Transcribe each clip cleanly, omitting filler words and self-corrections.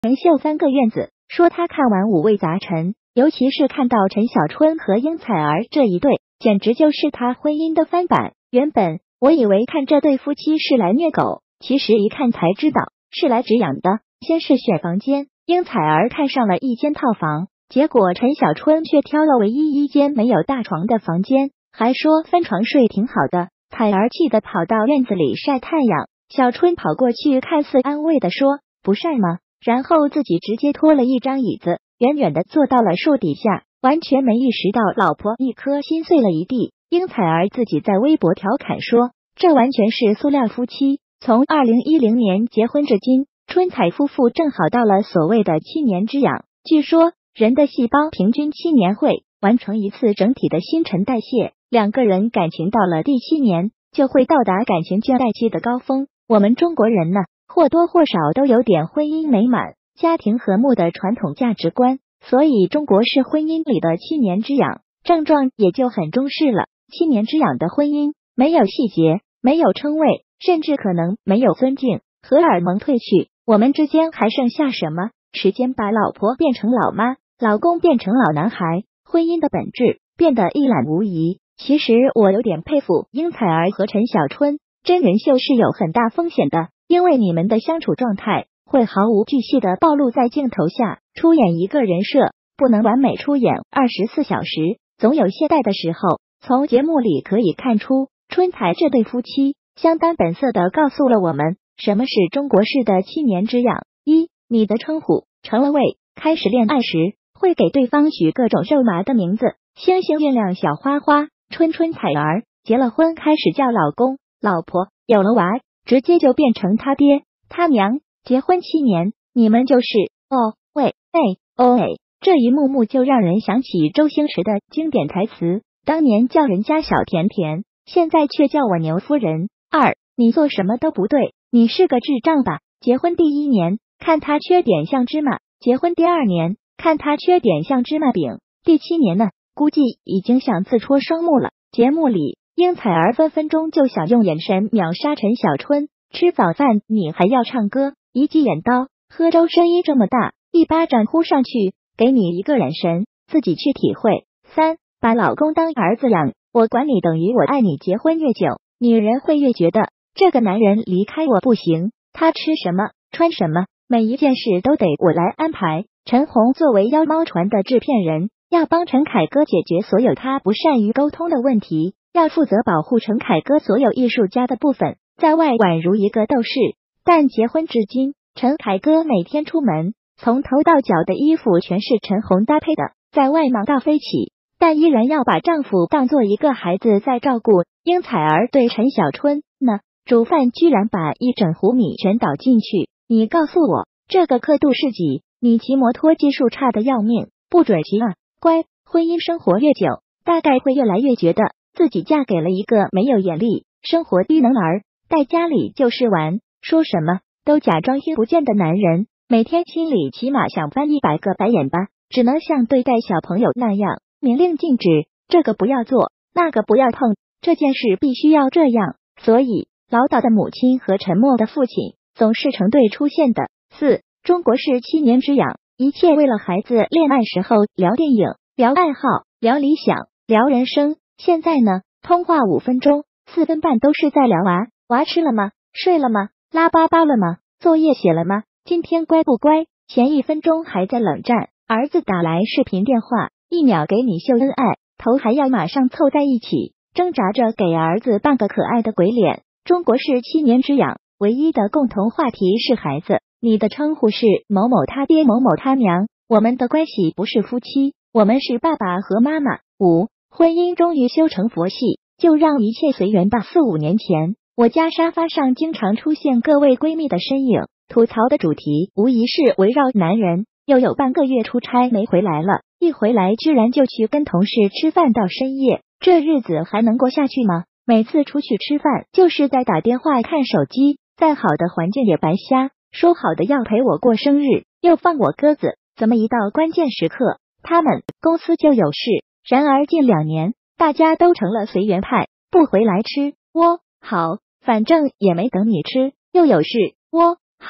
陈秀3个院子，说他看完五味杂陈，尤其是看到陈小春和应采儿这一对，简直就是他婚姻的翻版。原本我以为看这对夫妻是来虐狗，其实一看才知道是来止痒的。先是选房间，应采儿看上了一间套房，结果陈小春却挑了唯一一间没有大床的房间，还说分床睡挺好的。采儿气得跑到院子里晒太阳，小春跑过去看似安慰地说：“不晒吗？”然后自己直接拖了一张椅子，远远的坐到了树底下，完全没意识到老婆一颗心碎了一地。应采儿自己在微博调侃说：“这完全是塑料夫妻。”从2010年结婚至今，春采夫妇正好到了所谓的7年之痒。据说人的细胞平均7年会完成一次整体的新陈代谢，两个人感情到了第7年就会到达感情倦怠期的高峰。我们中国人呢，或多或少都有点婚姻美满、家庭和睦的传统价值观，所以中国式婚姻里的7年之痒症状也就很中式了。7年之痒的婚姻没有细节，没有称谓，甚至可能没有尊敬。荷尔蒙褪去，我们之间还剩下什么？时间把老婆变成老妈，老公变成老男孩，婚姻的本质变得一览无遗。其实我有点佩服应采儿和陈小春，真人秀是有很大风险的，因为你们的相处状态会毫无巨细的暴露在镜头下，出演一个人设不能完美出演24小时，总有懈怠的时候。从节目里可以看出，春采这对夫妻相当本色的告诉了我们什么是中国式的7年之痒。一，你的称呼成了位，开始恋爱时会给对方取各种肉麻的名字，星星、月亮、小花花、春春、采儿。结了婚开始叫老公、老婆，有了娃直接就变成他爹、他娘。结婚7年，你们就是哦喂哎哦哎，这一幕幕就让人想起周星驰的经典台词，当年叫人家小甜甜，现在却叫我牛夫人。二，你做什么都不对，你是个智障吧？结婚第1年，看他缺点像芝麻；结婚第2年，看他缺点像芝麻饼；第7年呢，估计已经想自戳双目了。节目里，应采儿分分钟就想用眼神秒杀陈小春。吃早饭你还要唱歌，一记眼刀；喝粥声音这么大，一巴掌呼上去，给你一个眼神，自己去体会。三，把老公当儿子养，我管你等于我爱你。结婚越久，女人会越觉得这个男人离开我不行，他吃什么穿什么，每一件事都得我来安排。陈红作为妖猫传的制片人，要帮陈凯歌解决所有他不善于沟通的问题，要负责保护陈凯歌所有艺术家的部分，在外宛如一个斗士。但结婚至今，陈凯歌每天出门，从头到脚的衣服全是陈红搭配的，在外忙到飞起，但依然要把丈夫当做一个孩子在照顾。应采儿对陈小春呢，煮饭居然把一整壶米全倒进去，你告诉我这个刻度是几？你骑摩托技术差的要命，不准骑啊！乖，婚姻生活越久，大概会越来越觉得自己嫁给了一个没有眼力、生活低能儿，在家里就是玩，说什么都假装听不见的男人，每天心里起码想翻100个白眼吧，只能像对待小朋友那样明令禁止，这个不要做，那个不要碰，这件事必须要这样。所以唠叨的母亲和沉默的父亲总是成对出现的。四，中国式7年之痒，一切为了孩子。恋爱时候聊电影，聊爱好，聊理想，聊人生，现在呢，通话5分钟，4分半都是在聊娃。娃吃了吗？睡了吗？拉粑粑了吗？作业写了吗？今天乖不乖？前1分钟还在冷战，儿子打来视频电话，1秒给你秀恩爱，头还要马上凑在一起，挣扎着给儿子扮个可爱的鬼脸。中国式7年之痒，唯一的共同话题是孩子。你的称呼是某某他爹某某他娘，我们的关系不是夫妻，我们是爸爸和妈妈。5，婚姻终于修成佛系，就让一切随缘吧。4、5年前，我家沙发上经常出现各位闺蜜的身影，吐槽的主题无疑是围绕男人。又有半个月出差没回来了，一回来居然就去跟同事吃饭到深夜，这日子还能过下去吗？每次出去吃饭就是在打电话看手机，再好的环境也白瞎，说好的要陪我过生日，又放我鸽子，怎么一到关键时刻，他们公司就有事？然而近2年，大家都成了随缘派，不回来吃，好，反正也没等你吃，又有事，好，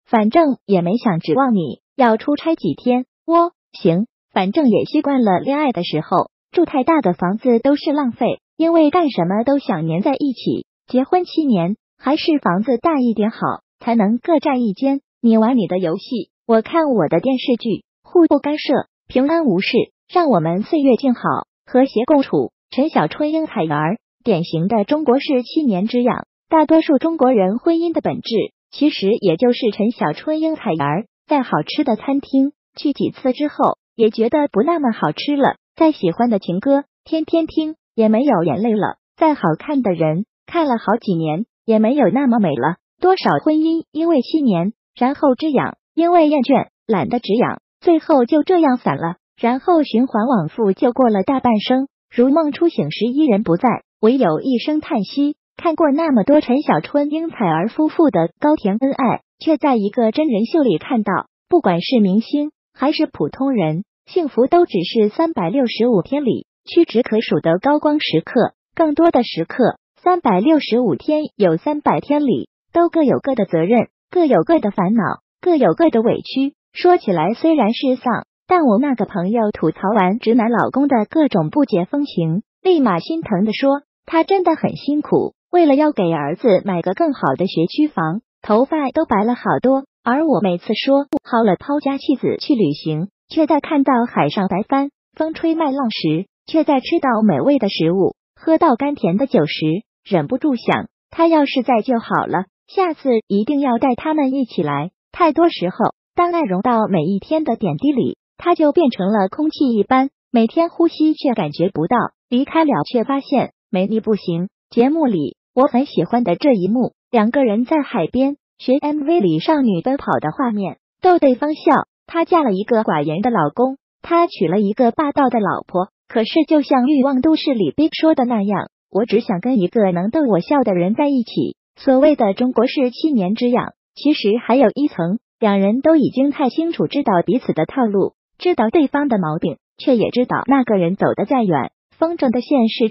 反正也没想指望你要出差几天。行，反正也习惯了恋爱的时候住太大的房子都是浪费，因为干什么都想黏在一起。结婚7年，还是房子大一点好，才能各占一间。你玩你的游戏，我看我的电视剧，互不干涉，平安无事，让我们岁月静好，和谐共处。陈小春英彩儿，典型的中国式7年之痒。大多数中国人婚姻的本质，其实也就是陈小春英彩儿。在好吃的餐厅去几次之后，也觉得不那么好吃了。再喜欢的情歌，天天听，也没有眼泪了。再好看的人，看了好几年，也没有那么美了。多少婚姻因为7年，然后之痒，因为厌倦，懒得止痒，最后就这样散了，然后循环往复，就过了大半生。如梦初醒时，伊人不在，唯有一声叹息。看过那么多陈小春英彩儿夫妇的高甜恩爱，却在一个真人秀里看到，不管是明星还是普通人，幸福都只是365天里屈指可数的高光时刻。更多的时刻，365天有300天里，都各有各的责任，各有各的烦恼，各有各的委屈。说起来虽然是丧，但我那个朋友吐槽完直男老公的各种不解风情，立马心疼地说，他真的很辛苦，为了要给儿子买个更好的学区房，头发都白了好多。而我每次说好了抛家弃子去旅行，却在看到海上白帆，风吹麦浪时，却在吃到美味的食物，喝到甘甜的酒时，忍不住想，他要是在就好了，下次一定要带他们一起来。太多时候，当爱融到每一天的点滴里，它就变成了空气一般，每天呼吸却感觉不到，离开了却发现没你不行。节目里我很喜欢的这一幕，两个人在海边学 MV 里少女奔跑的画面，逗对方笑。她嫁了一个寡言的老公，他娶了一个霸道的老婆。可是就像欲望都市里 Big 说的那样，我只想跟一个能逗我笑的人在一起。所谓的中国式7年之痒，其实还有一层，两人都已经太清楚知道彼此的套路，知道对方的毛病，却也知道那个人走得再远，风筝的线是